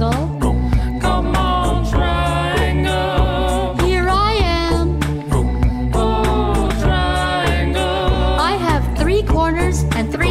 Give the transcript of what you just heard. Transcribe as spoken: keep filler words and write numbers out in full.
triangle. Come on, triangle. Here I am. Oh, triangle. I have three corners and three